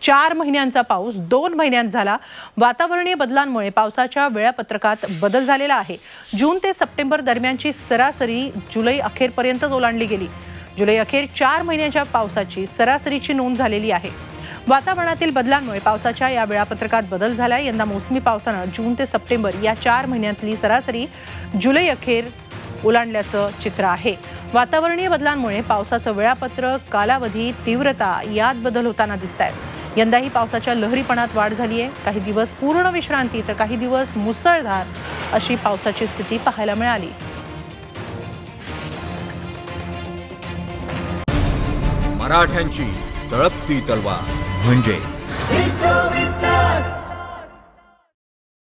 4 महिन्यांचा पाऊस 2 महिन्यांत झाला। वातावरणीय बदलांमुळे पावसाच्या वेळापत्रकात बदल झालेला आहे। जून ते सप्टेंबर दरम्यानची सरासरी जुलै अखेरपर्यंतच ओलांडली गेली। जुलै अखेर 4 महिन्यांच्या पावसाची सरासरीची नोंद झालेली आहे। वातावरणातील बदलांमुळे पावसाच्या या वेळापत्रकात बदल झालाय। यंदा मोसमी पावसाने जून ते सप्टेंबर या 4 महिन्यातली सरासरी जुलै अखेर ओलांडल्याचं चित्र आहे। वातावरणीय बदलांमुळे पावसाचं वेळापत्रक, कालावधी, तीव्रता यात बदल होताना दिसतायत। यंदाही पावसाच्या लहरीपणात वाढ झाली आहे। काही दिवस पूर्ण विश्रांती तर काही दिवस मुसळधार अशी पावसाची स्थिती पाहायला मिळाली। मराठ्यांची तळपती तलवार म्हणजे